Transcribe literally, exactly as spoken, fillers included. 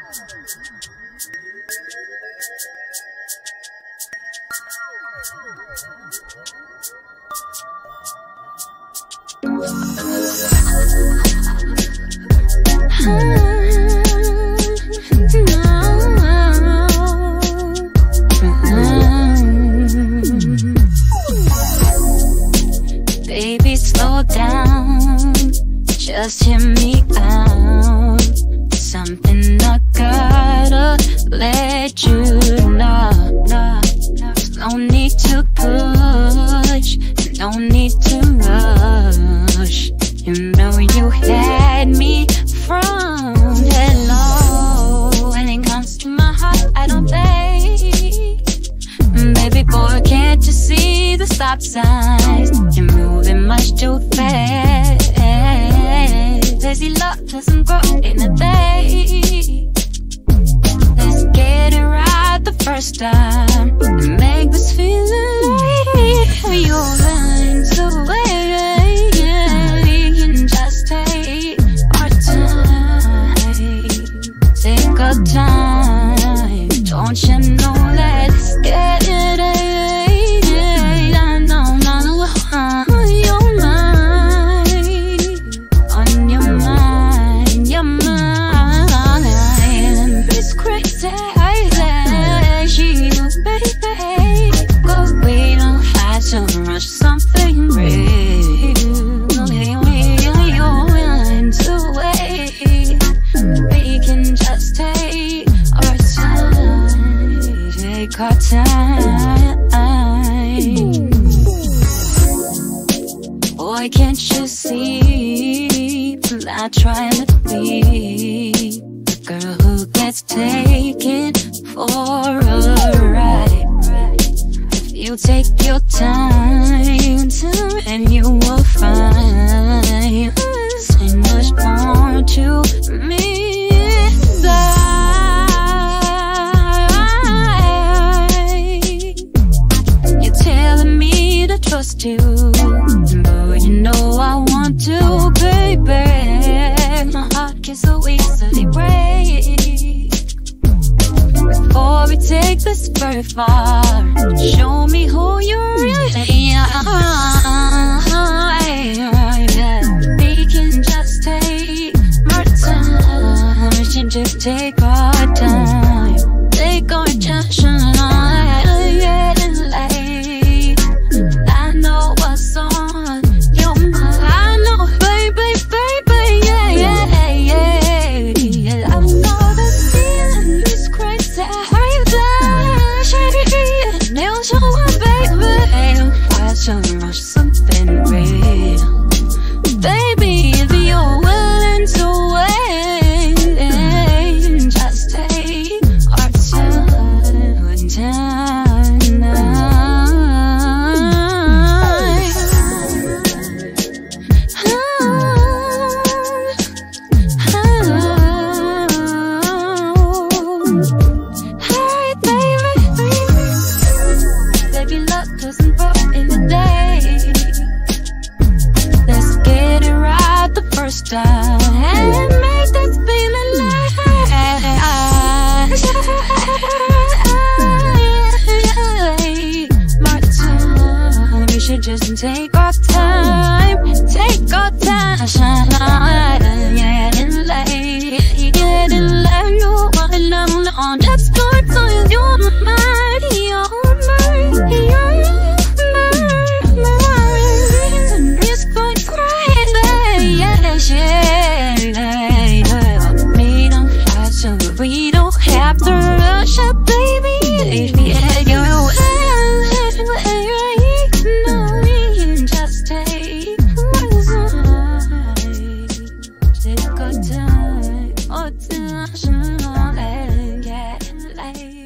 Baby, slow down, just hear me out. Something I gotta let you know. There's no need to push, no need to rush. You know you had me from hello. When it comes to my heart, I don't play. Baby boy, can't you see the stop signs? You're moving much too fast. Lazy love doesn't grow in a day. Let's get it right the first time and make this feeling like you're running away. We can just take our time, take our time. Don't you know? Let's get it. Something real, you're willing to wait. We can just take our time, take our time. Boy, can't you see? I'm not trying to be the girl who gets taken for a ride. You take your time to, and you will find so much more to me inside. You're telling me to trust you, but you know I want to, baby. My heart can so easily break. Before we take this very far, show me who you really are. We can just take our time. We should just take our time, take our time. Getting late, I know what's on your mind. I know, baby, baby, yeah, yeah, yeah, yeah. I know the feeling is crazy. Something real, baby. If you're willing to wait, just take our time, time. Hey, baby, baby, baby, love doesn't grow in the day. Let's get it right the first time and make this feeling like more time. We should just take our time, take our time. Getting late, getting late. You want to know that's good, so you're mine, you're mine, you're mine. We don't have to rush up, baby. If we had your way, no, we can just take our time, take our time, our time, getting late.